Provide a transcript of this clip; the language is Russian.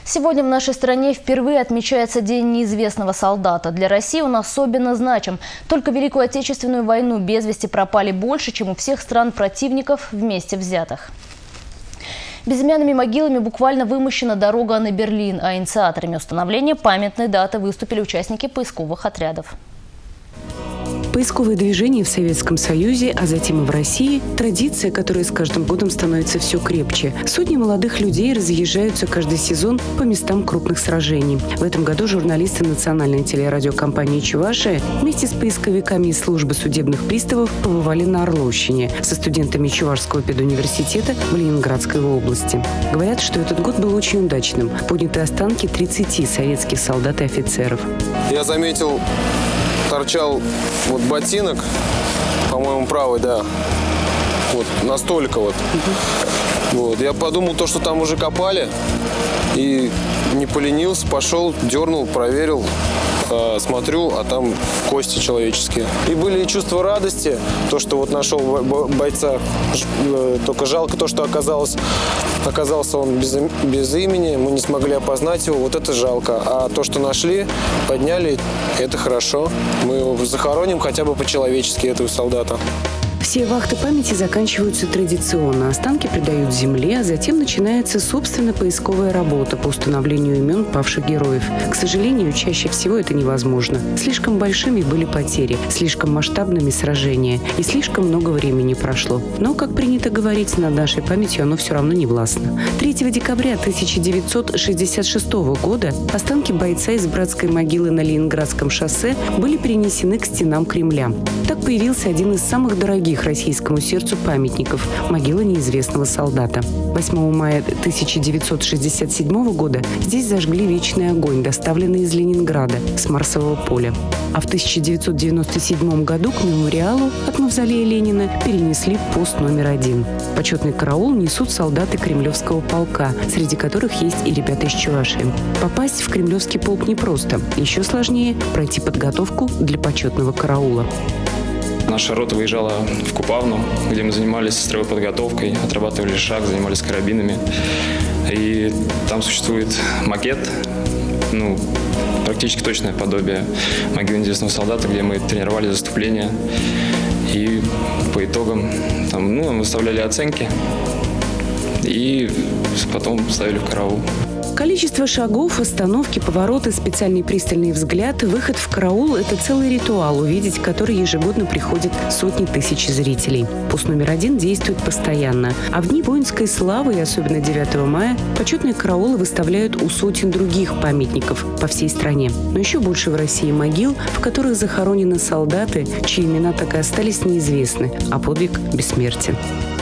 Сегодня в нашей стране впервые отмечается День неизвестного солдата. Для России он особенно значим. Только в Великую Отечественную войну без вести пропали больше, чем у всех стран противников вместе взятых. Безымянными могилами буквально вымощена дорога на Берлин, а инициаторами установления памятной даты выступили участники поисковых отрядов. Поисковые движения в Советском Союзе, а затем и в России – традиция, которая с каждым годом становится все крепче. Сотни молодых людей разъезжаются каждый сезон по местам крупных сражений. В этом году журналисты национальной телерадиокомпании «Чувашия» вместе с поисковиками из службы судебных приставов побывали на Орловщине со студентами Чувашского педуниверситета в Ленинградской области. Говорят, что этот год был очень удачным. Подняты останки 30 советских солдат и офицеров. Я заметил, торчал вот ботинок, по-моему, правый, да. Вот настолько вот. Вот. Я подумал, что там уже копали, и не поленился, пошел, дернул, проверил, смотрю, а там кости человеческие. И были и чувства радости, что вот нашел бойца. Только жалко что оказался он без имени, мы не смогли опознать его, вот это жалко. А то, что нашли, подняли, это хорошо. Мы его захороним хотя бы по-человечески, этого солдата. Все вахты памяти заканчиваются традиционно. Останки придают земле, а затем начинается собственно поисковая работа по установлению имен павших героев. К сожалению, чаще всего это невозможно. Слишком большими были потери, слишком масштабными сражения, и слишком много времени прошло. Но, как принято говорить, над нашей памятью оно все равно не властно. 3 декабря 1966 года останки бойца из братской могилы на Ленинградском шоссе были перенесены к стенам Кремля. Так появился один из самых дорогих российскому сердцу памятников – могила неизвестного солдата. 8 мая 1967 года здесь зажгли вечный огонь, доставленный из Ленинграда, с Марсового поля. А в 1997 году к мемориалу от мавзолея Ленина перенесли пост номер 1. Почетный караул несут солдаты Кремлевского полка, среди которых есть и ребята из Чувашии. Попасть в Кремлевский полк непросто. Еще сложнее – пройти подготовку для почетного караула. Наша рота выезжала в Купавну, где мы занимались строевой подготовкой, отрабатывали шаг, занимались карабинами. И там существует макет, практически точное подобие могилы неизвестного солдата, где мы тренировали заступления. И по итогам выставляли оценки и потом ставили в караул. Количество шагов, остановки, повороты, специальный пристальный взгляд, выход в караул – это целый ритуал, увидеть который ежегодно приходят сотни тысяч зрителей. Пост номер 1 действует постоянно. А в дни воинской славы, и особенно 9 мая, почетные караулы выставляют у сотен других памятников по всей стране. Но еще больше в России могил, в которых захоронены солдаты, чьи имена так и остались неизвестны, а подвиг бессмертен.